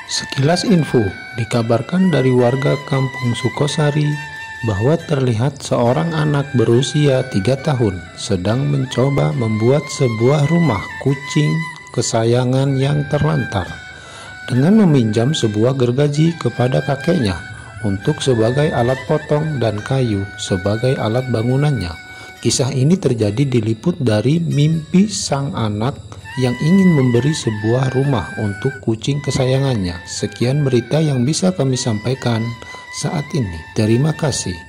Sekilas info, dikabarkan dari warga kampung Sukosari bahwa terlihat seorang anak berusia 3 tahun sedang mencoba membuat sebuah rumah kucing kesayangan yang terlantar dengan meminjam sebuah gergaji kepada kakeknya untuk sebagai alat potong dan kayu sebagai alat bangunannya. Kisah ini terjadi diliput dari mimpi sang anak yang ingin memberi sebuah rumah untuk kucing kesayangannya. Sekian berita yang bisa kami sampaikan saat ini. Terima kasih.